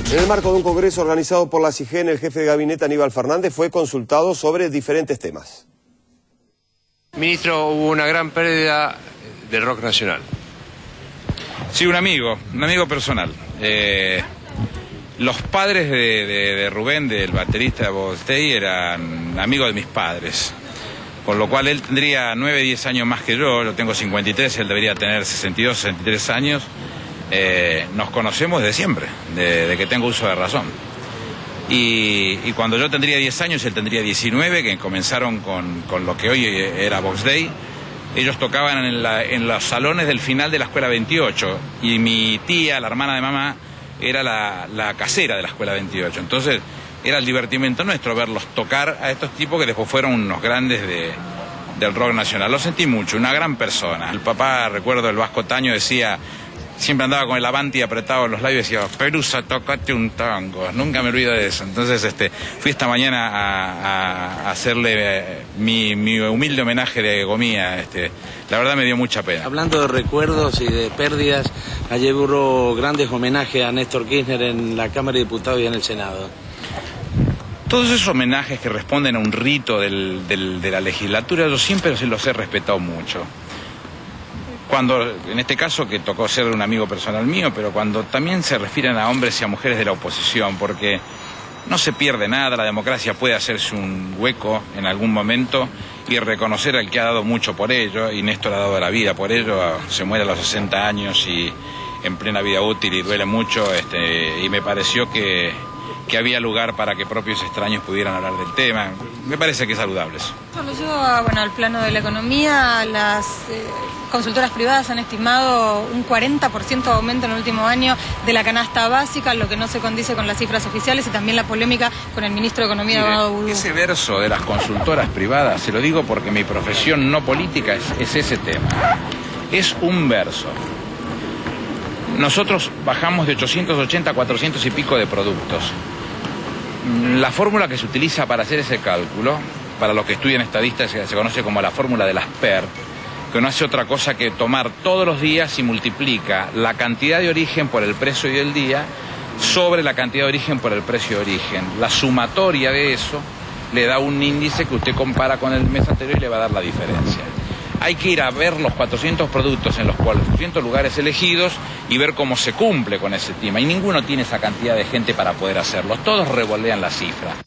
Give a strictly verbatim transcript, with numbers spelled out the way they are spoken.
En el marco de un congreso organizado por la C I G E N, el jefe de gabinete Aníbal Fernández fue consultado sobre diferentes temas. Ministro, hubo una gran pérdida del rock nacional. Sí, un amigo, un amigo personal. Eh, los padres de, de, de Rubén, del baterista de Box Day, eran amigos de mis padres. Con lo cual él tendría nueve, diez años más que yo, yo tengo cincuenta y tres, él debería tener sesenta y dos, sesenta y tres años. Eh, nos conocemos desde siempre, de, de que tengo uso de razón. Y, y cuando yo tendría diez años, él tendría diecinueve, que comenzaron con, con lo que hoy era Box Day. Ellos tocaban en, la, en los salones del final de la Escuela veintiocho, y mi tía, la hermana de mamá, era la, la casera de la Escuela veintiocho. Entonces era el divertimento nuestro verlos tocar a estos tipos que después fueron unos grandes de, del rock nacional. Lo sentí mucho, una gran persona. El papá, recuerdo, el Vasco Taño decía... Siempre andaba con el Avanti apretado en los labios y decía, Perusa, tocate un tango. Nunca me olvido de eso. Entonces este, fui esta mañana a, a hacerle eh, mi, mi humilde homenaje de gomía. Este, la verdad me dio mucha pena. Hablando de recuerdos y de pérdidas, ayer hubo grandes homenajes a Néstor Kirchner en la Cámara de Diputados y en el Senado. Todos esos homenajes que responden a un rito del, del, de la legislatura, yo siempre los he respetado mucho. Cuando, en este caso, que tocó ser un amigo personal mío, pero cuando también se refieren a hombres y a mujeres de la oposición, porque no se pierde nada, la democracia puede hacerse un hueco en algún momento y reconocer al que ha dado mucho por ello, y Néstor ha dado la vida por ello, se muere a los sesenta años y en plena vida útil y duele mucho, este, y me pareció que, que había lugar para que propios extraños pudieran hablar del tema. Me parece que es saludable eso. Lo llevo a, bueno, al plano de la economía. Las eh, consultoras privadas han estimado un cuarenta por ciento de aumento en el último año de la canasta básica, lo que no se condice con las cifras oficiales, y también la polémica con el ministro de Economía, Abogado Vudú. Ese verso de las consultoras privadas, se lo digo porque mi profesión no política es, es ese tema. Es un verso. Nosotros bajamos de ochocientos ochenta a cuatrocientos y pico de productos. La fórmula que se utiliza para hacer ese cálculo, para los que estudian estadísticas, se conoce como la fórmula de las P E R, que no hace otra cosa que tomar todos los días y multiplica la cantidad de origen por el precio del día sobre la cantidad de origen por el precio de origen. La sumatoria de eso le da un índice que usted compara con el mes anterior y le va a dar la diferencia. Hay que ir a ver los cuatrocientos productos en los cuatrocientos lugares elegidos y ver cómo se cumple con ese tema. Y ninguno tiene esa cantidad de gente para poder hacerlo. Todos revolean la cifra.